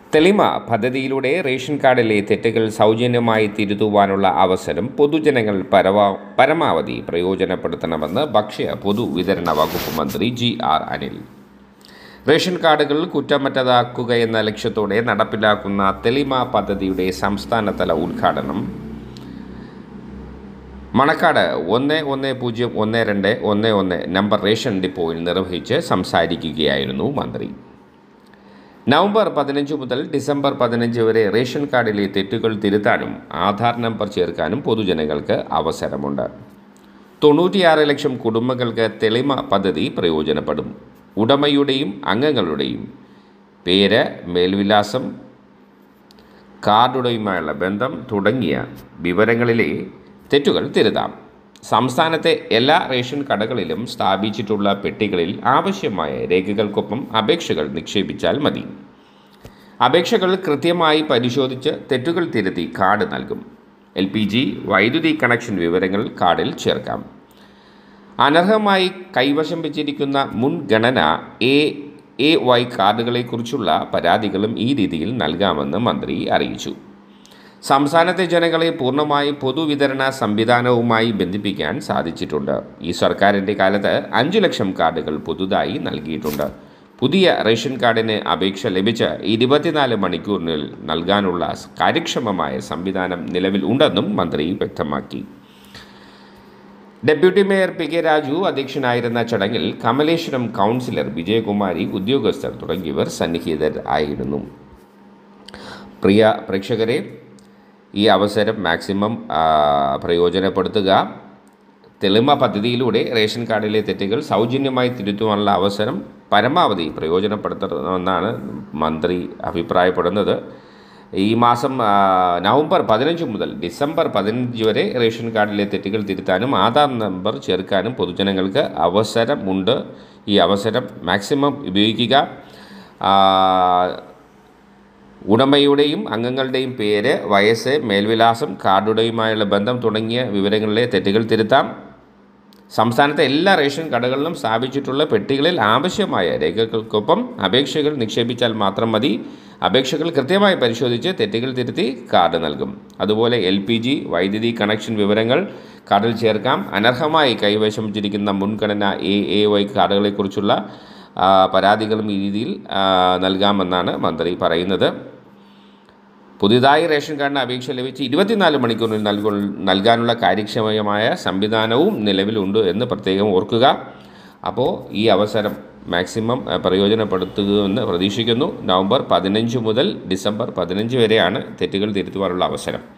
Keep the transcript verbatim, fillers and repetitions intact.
തെളിമ പദ്ധതിയിലൂടെ റേഷൻ കാർഡിലെ തെറ്റുകൾ സൗജന്യമായി തിരുത്തുവാനുള്ള അവസരം പൊതുജനങ്ങൾ പരമാ പരമാവധി പ്രയോജനപ്പെടുത്തണമെന്ന് ഭക്ഷ്യ പൊതുവിതരണ വകുപ്പ് മന്ത്രി ജി ആർ അനിൽ. റേഷൻ കാർഡുകൾ കുറ്റമറ്റതാക്കുകയെന്ന ലക്ഷ്യത്തോടെ നടപ്പിലാക്കുന്ന തെളിമ പദ്ധതിയുടെ സംസ്ഥാനതല ഉദ്ഘാടനം മണക്കാട് ഒന്ന് ഒന്ന് പൂജ്യം ഒന്ന് രണ്ട് ഒന്ന് ഒന്ന് നമ്പർ റേഷൻ ഡിപ്പോയിൽ നിർവഹിച്ച് സംസാരിക്കുകയായിരുന്നു മന്ത്രി. നവംബർ പതിനഞ്ച് മുതൽ ഡിസംബർ പതിനഞ്ച് വരെ റേഷൻ കാർഡിലെ തെറ്റുകൾ തിരുത്താനും ആധാർ നമ്പർ ചേർക്കാനും പൊതുജനങ്ങൾക്ക് അവസരമുണ്ട്. തൊണ്ണൂറ്റിയാറ് ലക്ഷം കുടുംബങ്ങൾക്ക് തെളിമ പദ്ധതി പ്രയോജനപ്പെടും. ഉടമയുടെയും അംഗങ്ങളുടെയും പേര്, മേൽവിലാസം, കാർഡുടമയുമായുള്ള ബന്ധം തുടങ്ങിയ വിവരങ്ങളിലെ തെറ്റുകൾ തിരുത്താം. സംസ്ഥാനത്തെ എല്ലാ റേഷൻ കടകളിലും സ്ഥാപിച്ചിട്ടുള്ള പെട്ടികളിൽ ആവശ്യമായ രേഖകൾക്കൊപ്പം അപേക്ഷകൾ നിക്ഷേപിച്ചാൽ മതി. അപേക്ഷകൾ കൃത്യമായി പരിശോധിച്ച് തെറ്റുകൾ തിരുത്തി കാർഡ് നൽകും. എൽ പി ജി, വൈദ്യുതി കണക്ഷൻ വിവരങ്ങൾ കാർഡിൽ ചേർക്കാം. അനർഹമായി കൈവശം വെച്ചിരിക്കുന്ന മുൻഗണന എ എ വൈ കാർഡുകളെക്കുറിച്ചുള്ള പരാതികളും ഈ രീതിയിൽ നൽകാമെന്ന് മന്ത്രി അറിയിച്ചു. സംസ്ഥാനത്തെ ജനങ്ങളെ പൂർണ്ണമായി പൊതുവിതരണ സംവിധാനവുമായി ബന്ധിപ്പിക്കാൻ സാധിച്ചിട്ടുണ്ട്. ഈ സർക്കാരിൻ്റെ കാലത്ത് അഞ്ച് ലക്ഷം കാർഡുകൾ പുതുതായി നൽകിയിട്ടുണ്ട്. പുതിയ റേഷൻ കാർഡിന് അപേക്ഷ ലഭിച്ച് ഇരുപത്തിനാല് മണിക്കൂറിനുള്ളിൽ നൽകാനുള്ള കാര്യക്ഷമമായ സംവിധാനം നിലവിൽ ഉണ്ടെന്നും മന്ത്രി വ്യക്തമാക്കി. Deputy mayor P K Raju അധ്യക്ഷനായിരുന്ന ചടങ്ങിൽ കമലേശ്വരം കൗൺസിലർ വിജയകുമാരി, ഉദ്യോഗസ്ഥർ തുടങ്ങിയവർ സന്നിഹിതരായിരുന്നു. പ്രിയ പ്രേക്ഷകരെ, ഈ അവസരം മാക്സിമം പ്രയോജനപ്പെടുത്തുക. തെളിമ പദ്ധതിയിലൂടെ റേഷൻ കാർഡിലെ തെറ്റുകൾ സൗജന്യമായി തിരുത്തുവാനുള്ള അവസരം പരമാവധി പ്രയോജനപ്പെടുത്തണമെന്നാണ് മന്ത്രി അഭിപ്രായപ്പെടുന്നത്. ഈ മാസം നവംബർ പതിനഞ്ച് മുതൽ ഡിസംബർ പതിനഞ്ച് വരെ റേഷൻ കാർഡിലെ തെറ്റുകൾ തിരുത്താനും ആധാർ നമ്പർ ചേർക്കാനും പൊതുജനങ്ങൾക്ക് അവസരമുണ്ട്. ഈ അവസരം മാക്സിമം ഉപയോഗിക്കുക. ഉടമയുടെയും അംഗങ്ങളുടെയും പേര്, വയസ്സ്, മേൽവിലാസം, കാർഡുടമയുമായുള്ള ബന്ധം തുടങ്ങിയ വിവരങ്ങളിലെ തെറ്റുകൾ തിരുത്താം. സംസ്ഥാനത്തെ എല്ലാ റേഷൻ കടകളിലും സ്ഥാപിച്ചിട്ടുള്ള പെട്ടികളിൽ ആവശ്യമായ രേഖകൾക്കൊപ്പം അപേക്ഷകൾ നിക്ഷേപിച്ചാൽ മാത്രം മതി. അപേക്ഷകൾ കൃത്യമായി പരിശോധിച്ച് തെറ്റുകൾ തിരുത്തി കാർഡ് നൽകും. അതുപോലെ എൽ പി ജി, വൈദ്യുതി കണക്ഷൻ വിവരങ്ങൾ കാർഡിൽ ചേർക്കാം. അനർഹമായി കൈവശം വെച്ചിരിക്കുന്ന മുൻഗണന എ എ വൈ കാർഡുകളെക്കുറിച്ചുള്ള പരാതികളും ഈ രീതിയിൽ നൽകാമെന്നാണ് മന്ത്രി പറയുന്നത്. പുതിയതായി റേഷൻ കാർഡിന് അപേക്ഷ ലഭിച്ച് ഇരുപത്തിനാല് മണിക്കൂറിൽ നൽകു നൽകാനുള്ള കാര്യക്ഷമമായ സംവിധാനവും നിലവിലുണ്ട് എന്ന് പ്രത്യേകം ഓർക്കുക. അപ്പോൾ ഈ അവസരം മാക്സിമം പ്രയോജനപ്പെടുത്തുമെന്ന് പ്രതീക്ഷിക്കുന്നു. നവംബർ പതിനഞ്ച് മുതൽ ഡിസംബർ പതിനഞ്ച് വരെയാണ് തെറ്റുകൾ തിരുത്തുവാനുള്ള അവസരം.